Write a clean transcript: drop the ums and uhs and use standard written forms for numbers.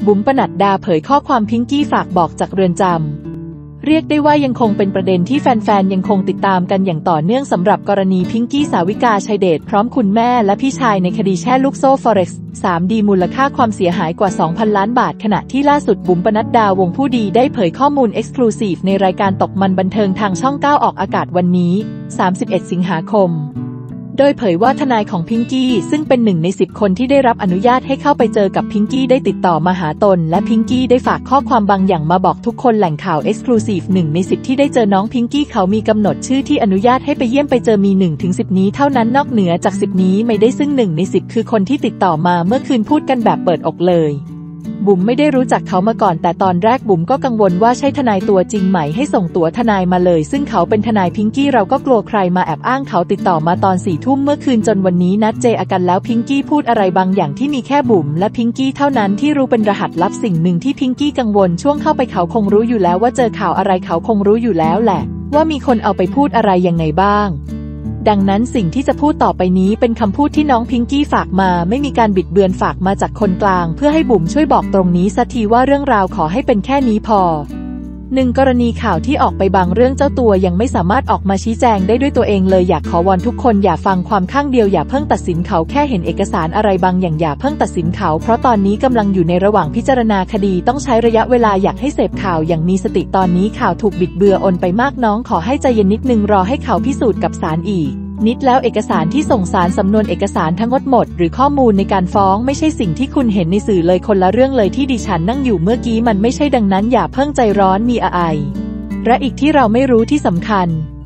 บุ๋มปนัดดาเผยข้อความพิงกี้ฝากบอกจากเรือนจำเรียกได้ว่ายังคงเป็นประเด็นที่แฟนๆยังคงติดตามกันอย่างต่อเนื่องสำหรับกรณีพิงกี้สาวิกาชัยเดชพร้อมคุณแม่และพี่ชายในคดีแช่ลูกโซ่ Forex 3D มูลค่าความเสียหายกว่า 2,000 ล้านบาทขณะที่ล่าสุดบุ๋มปนัดดาวงผู้ดีได้เผยข้อมูล Exclusive ในรายการตกมันบันเทิงทางช่อง 9 ออกอากาศวันนี้ 31 สิงหาคมโดยเผยว่าทนายของพิงกี้ซึ่งเป็น1 ใน 10 คนที่ได้รับอนุญาตให้เข้าไปเจอกับพิงกี้ได้ติดต่อมาหาตนและพิงกี้ได้ฝากข้อความบางอย่างมาบอกทุกคนแหล่งข่าว Exclusive 1 ใน 10 ที่ได้เจอน้องพิงกี้เขามีกำหนดชื่อที่อนุญาตให้ไปเยี่ยมไปเจอมี 1-10 นี้เท่านั้นนอกเหนือจาก 10 นี้ไม่ได้ซึ่ง1 ใน 10 คือคนที่ติดต่อมาเมื่อคืนพูดกันแบบเปิดอกเลยบุ๋มไม่ได้รู้จักเขามาก่อนแต่ตอนแรกบุ๋มก็กังวลว่าใช่ทนายตัวจริงไหมให้ส่งตั๋วทนายมาเลยซึ่งเขาเป็นทนายพิงกี้เราก็กลัวใครมาแอบอ้างเขาติดต่อมาตอน 4 ทุ่มเมื่อคืนจนวันนี้นัดเจอกันแล้วพิงกี้พูดอะไรบางอย่างที่มีแค่บุ๋มและพิงกี้เท่านั้นที่รู้เป็นรหัสลับสิ่งหนึ่งที่พิงกี้กังวลช่วงเข้าไปเขาคงรู้อยู่แล้วว่าเจอข่าวอะไรเขาคงรู้อยู่แล้วแหละว่ามีคนเอาไปพูดอะไรยังไงบ้างดังนั้นสิ่งที่จะพูดต่อไปนี้เป็นคำพูดที่น้องพิงกี้ฝากมาไม่มีการบิดเบือนฝากมาจากคนกลางเพื่อให้บุ๋มช่วยบอกตรงนี้สักทีว่าเรื่องราวขอให้เป็นแค่นี้พอ1 กรณีข่าวที่ออกไปบางเรื่องเจ้าตัวยังไม่สามารถออกมาชี้แจงได้ด้วยตัวเองเลยอยากขอวอนทุกคนอย่าฟังความข้างเดียวอย่าเพิ่งตัดสินเขาแค่เห็นเอกสารอะไรบางอย่างอย่าเพิ่งตัดสินเขาเพราะตอนนี้กำลังอยู่ในระหว่างพิจารณาคดีต้องใช้ระยะเวลาอยากให้เสพข่าวอย่างมีสติตอนนี้ข่าวถูกบิดเบือนไปมากน้องขอให้ใจเย็นนิดนึงรอให้เขาพิสูจน์กับศาลอีกนิดแล้วเอกสารที่ส่งศาลสำนวนเอกสารทั้งหมดหรือข้อมูลในการฟ้องไม่ใช่สิ่งที่คุณเห็นในสื่อเลยคนละเรื่องเลยที่ดิฉันนั่งอยู่เมื่อกี้มันไม่ใช่ดังนั้นอย่าเพิ่งใจร้อนมีอะไรและอีกที่เราไม่รู้ที่สำคัญ